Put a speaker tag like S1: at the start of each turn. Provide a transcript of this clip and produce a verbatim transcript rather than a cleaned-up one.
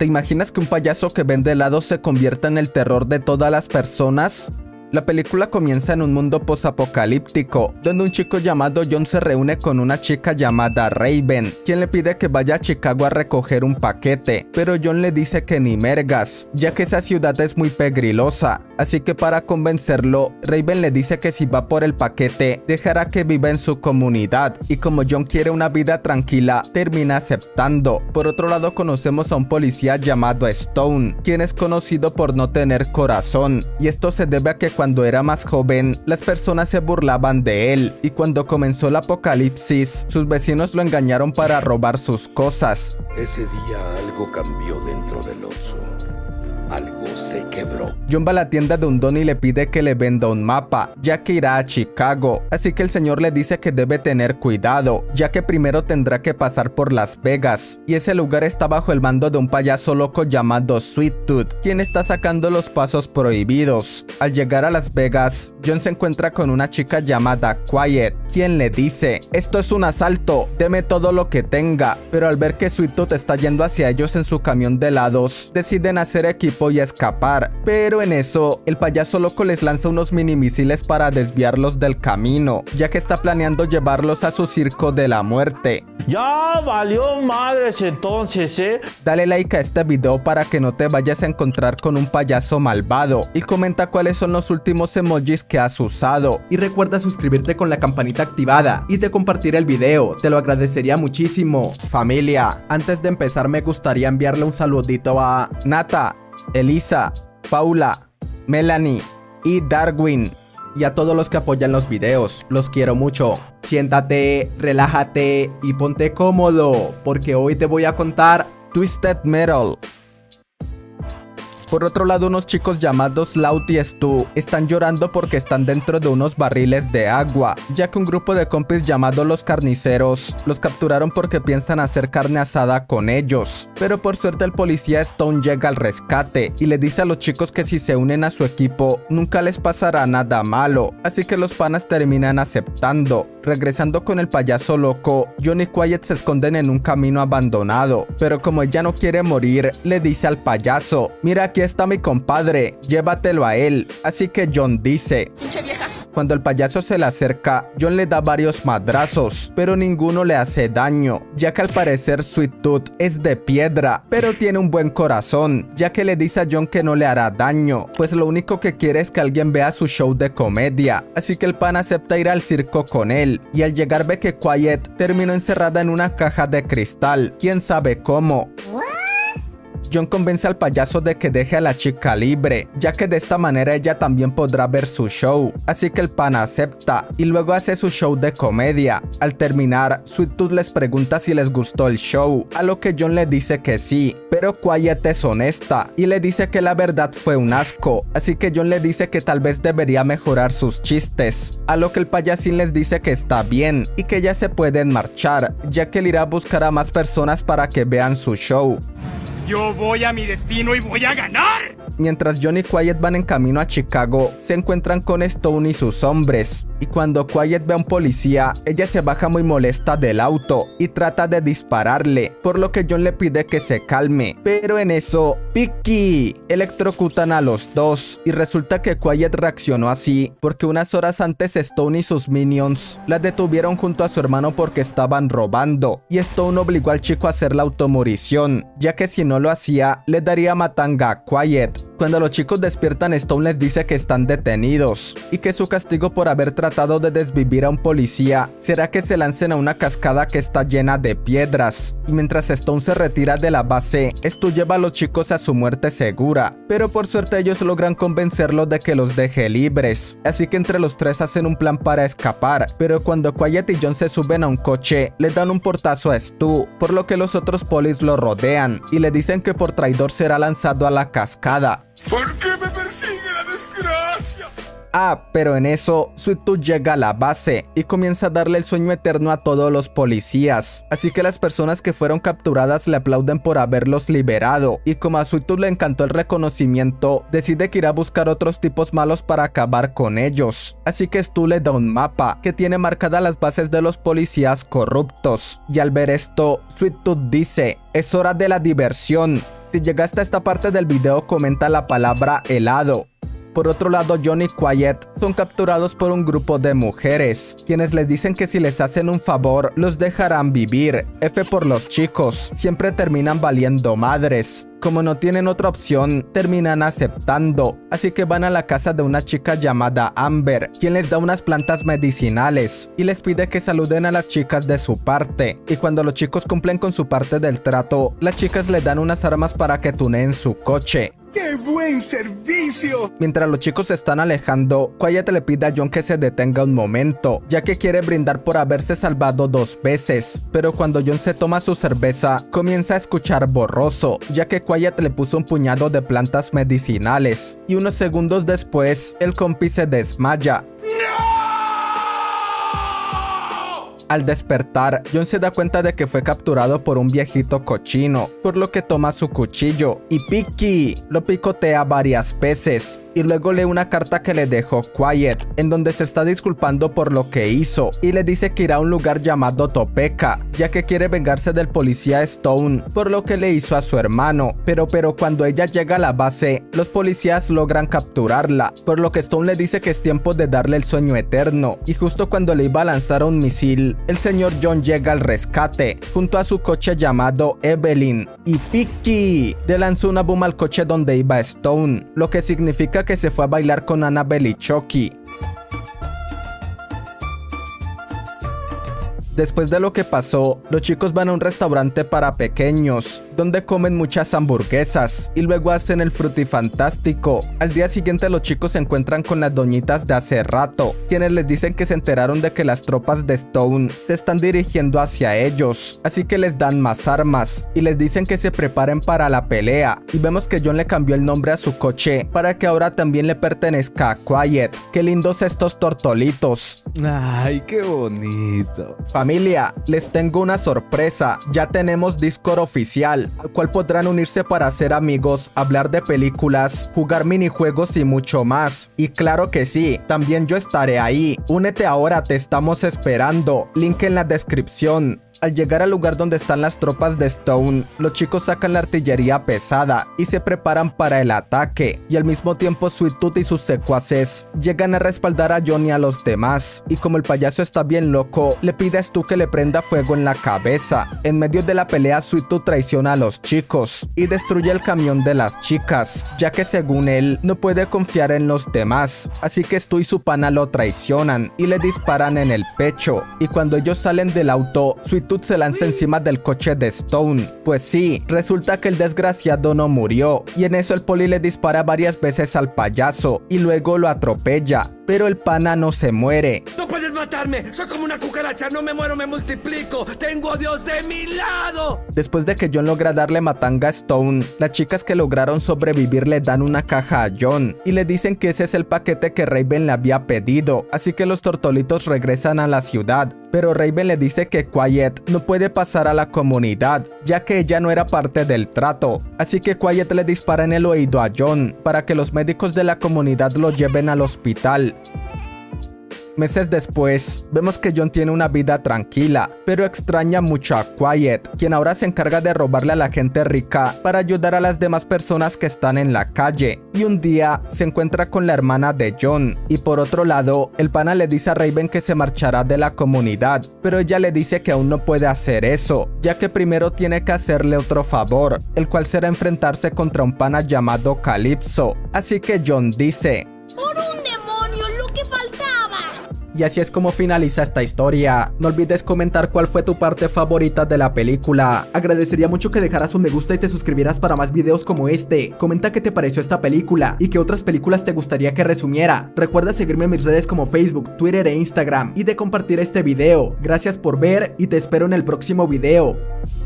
S1: ¿Te imaginas que un payaso que vende helados se convierta en el terror de todas las personas? La película comienza en un mundo posapocalíptico, donde un chico llamado John se reúne con una chica llamada Raven, quien le pide que vaya a Chicago a recoger un paquete, pero John le dice que ni mergas, ya que esa ciudad es muy pegrilosa. Así que para convencerlo, Raven le dice que si va por el paquete, dejará que viva en su comunidad, y como John quiere una vida tranquila, termina aceptando. Por otro lado, conocemos a un policía llamado Stone, quien es conocido por no tener corazón, y esto se debe a que cuando era más joven, las personas se burlaban de él, y cuando comenzó el apocalipsis, sus vecinos lo engañaron para robar sus cosas.
S2: Ese día algo cambió dentro del Oxxo. Algo se quebró.
S1: John va a la tienda de un don y le pide que le venda un mapa, ya que irá a Chicago. Así que el señor le dice que debe tener cuidado, ya que primero tendrá que pasar por Las Vegas, y ese lugar está bajo el mando de un payaso loco llamado Sweet Tooth, quien está sacando los pasos prohibidos. Al llegar a Las Vegas, John se encuentra con una chica llamada Quiet, quien le dice: esto es un asalto, deme todo lo que tenga. Pero al ver que Sweet Tooth está yendo hacia ellos en su camión de helados, deciden hacer equipo y escapar, pero en eso el payaso loco les lanza unos mini misiles para desviarlos del camino, ya que está planeando llevarlos a su circo de la muerte.
S3: Ya valió madres entonces, eh.
S1: Dale like a este video para que no te vayas a encontrar con un payaso malvado, y comenta cuáles son los últimos emojis que has usado. Y recuerda suscribirte con la campanita activada y de compartir el video, te lo agradecería muchísimo. Familia, antes de empezar me gustaría enviarle un saludito a Nata, Elisa, Paula, Melanie y Darwin, y a todos los que apoyan los videos. Los quiero mucho. Siéntate, relájate y ponte cómodo, porque hoy te voy a contar Twisted Metal. Por otro lado, unos chicos llamados Laut y Stu están llorando porque están dentro de unos barriles de agua, ya que un grupo de compis llamados los carniceros los capturaron porque piensan hacer carne asada con ellos. Pero por suerte el policía Stone llega al rescate y le dice a los chicos que si se unen a su equipo nunca les pasará nada malo, así que los panas terminan aceptando. Regresando con el payaso loco, John y Quiet se esconden en un camino abandonado, pero como ella no quiere morir, le dice al payaso: mira, aquí está mi compadre, llévatelo a él. Así que John dice: pinche vieja. Cuando el payaso se le acerca, John le da varios madrazos, pero ninguno le hace daño, ya que al parecer Sweet Tooth es de piedra, pero tiene un buen corazón, ya que le dice a John que no le hará daño, pues lo único que quiere es que alguien vea su show de comedia. Así que el pan acepta ir al circo con él, y al llegar ve que Quiet terminó encerrada en una caja de cristal, quién sabe cómo. John convence al payaso de que deje a la chica libre, ya que de esta manera ella también podrá ver su show. Así que el pana acepta y luego hace su show de comedia. Al terminar, Sweet Tooth les pregunta si les gustó el show, a lo que John le dice que sí, pero Quiet es honesta y le dice que la verdad fue un asco. Así que John le dice que tal vez debería mejorar sus chistes, a lo que el payasín les dice que está bien y que ya se pueden marchar, ya que él irá a buscar a más personas para que vean su show.
S4: Yo voy a mi destino y voy a ganar.
S1: Mientras John y Quiet van en camino a Chicago, se encuentran con Stone y sus hombres, y cuando Quiet ve a un policía, ella se baja muy molesta del auto y trata de dispararle, por lo que John le pide que se calme, pero en eso, ¡Piqui! Electrocutan a los dos, y resulta que Quiet reaccionó así porque unas horas antes Stone y sus minions la detuvieron junto a su hermano porque estaban robando, y Stone obligó al chico a hacer la automorición, ya que si no lo hacía, le daría matanga a Quiet. Cuando los chicos despiertan, Stone les dice que están detenidos y que su castigo por haber tratado de desvivir a un policía será que se lancen a una cascada que está llena de piedras. Y mientras Stone se retira de la base, Stu lleva a los chicos a su muerte segura, pero por suerte ellos logran convencerlo de que los deje libres, así que entre los tres hacen un plan para escapar. Pero cuando Quiet y John se suben a un coche, le dan un portazo a Stu, por lo que los otros polis lo rodean y le dicen que por traidor será lanzado a la cascada.
S4: ¿Por qué me persigue la desgracia?
S1: Ah, pero en eso, Sweet Tooth llega a la base y comienza a darle el sueño eterno a todos los policías. Así que las personas que fueron capturadas le aplauden por haberlos liberado. Y como a Sweet Tooth le encantó el reconocimiento, decide que irá a buscar otros tipos malos para acabar con ellos. Así que Stu le da un mapa que tiene marcadas las bases de los policías corruptos. Y al ver esto, Sweet Tooth dice: es hora de la diversión. Si llegaste a esta parte del video, comenta la palabra helado. Por otro lado, John y Quiet son capturados por un grupo de mujeres, quienes les dicen que si les hacen un favor, los dejarán vivir. F por los chicos, siempre terminan valiendo madres. Como no tienen otra opción, terminan aceptando, así que van a la casa de una chica llamada Amber, quien les da unas plantas medicinales y les pide que saluden a las chicas de su parte. Y cuando los chicos cumplen con su parte del trato, las chicas le dan unas armas para que tuneen su coche.
S4: ¡Qué buen servicio!
S1: Mientras los chicos se están alejando, Quiet le pide a John que se detenga un momento, ya que quiere brindar por haberse salvado dos veces. Pero cuando John se toma su cerveza, comienza a escuchar borroso, ya que Quiet le puso un puñado de plantas medicinales. Y unos segundos después, el compi se desmaya. Al despertar, John se da cuenta de que fue capturado por un viejito cochino, por lo que toma su cuchillo y Picky lo picotea varias veces. Y luego lee una carta que le dejó Quiet, en donde se está disculpando por lo que hizo y le dice que irá a un lugar llamado Topeka, ya que quiere vengarse del policía Stone por lo que le hizo a su hermano. Pero pero cuando ella llega a la base, los policías logran capturarla, por lo que Stone le dice que es tiempo de darle el sueño eterno. Y justo cuando le iba a lanzar un misil, el señor John llega al rescate, junto a su coche llamado Evelyn, y Picky le lanzó una bomba al coche donde iba Stone, lo que significa que se fue a bailar con Annabelle y Chucky. Después de lo que pasó, los chicos van a un restaurante para pequeños, donde comen muchas hamburguesas y luego hacen el frutifantástico. Al día siguiente los chicos se encuentran con las doñitas de hace rato, quienes les dicen que se enteraron de que las tropas de Stone se están dirigiendo hacia ellos, así que les dan más armas y les dicen que se preparen para la pelea. Y vemos que John le cambió el nombre a su coche para que ahora también le pertenezca a Quiet. Qué lindos estos tortolitos.
S5: Ay, qué bonito.
S1: Familia, les tengo una sorpresa. Ya tenemos Discord oficial, al cual podrán unirse para ser amigos, hablar de películas, jugar minijuegos y mucho más. Y claro que sí, también yo estaré ahí. Únete ahora, te estamos esperando. Link en la descripción. Al llegar al lugar donde están las tropas de Stone, los chicos sacan la artillería pesada y se preparan para el ataque, y al mismo tiempo Sweet Tooth y sus secuaces llegan a respaldar a John y a los demás, y como el payaso está bien loco, le pide a Stu que le prenda fuego en la cabeza. En medio de la pelea, Sweet Tooth traiciona a los chicos y destruye el camión de las chicas, ya que según él no puede confiar en los demás, así que Stu y su pana lo traicionan y le disparan en el pecho. Y cuando ellos salen del auto, Sweet Tooth se lanza encima del coche de Stone. Pues sí, resulta que el desgraciado no murió, y en eso el poli le dispara varias veces al payaso y luego lo atropella. Pero el pana no se muere.
S6: ¡No puedes matarme! ¡Soy como una cucaracha! ¡No me muero, me multiplico! ¡Tengo a Dios de mi lado!
S1: Después de que John logra darle matanga a Stone, las chicas que lograron sobrevivir le dan una caja a John y le dicen que ese es el paquete que Raven le había pedido, así que los tortolitos regresan a la ciudad. Pero Raven le dice que Quiet no puede pasar a la comunidad, ya que ella no era parte del trato. Así que Quiet le dispara en el oído a John para que los médicos de la comunidad lo lleven al hospital. Meses después, vemos que John tiene una vida tranquila, pero extraña mucho a Quiet, quien ahora se encarga de robarle a la gente rica para ayudar a las demás personas que están en la calle. Y un día se encuentra con la hermana de John, y por otro lado, el pana le dice a Raven que se marchará de la comunidad, pero ella le dice que aún no puede hacer eso, ya que primero tiene que hacerle otro favor, el cual será enfrentarse contra un pana llamado Calypso. Así que John dice:
S7: ¡Por un demonio, lo que faltaba!
S1: Y así es como finaliza esta historia. No olvides comentar cuál fue tu parte favorita de la película. Agradecería mucho que dejaras un me gusta y te suscribieras para más videos como este. Comenta qué te pareció esta película y qué otras películas te gustaría que resumiera. Recuerda seguirme en mis redes como Facebook, Twitter e Instagram y de compartir este video. Gracias por ver y te espero en el próximo video.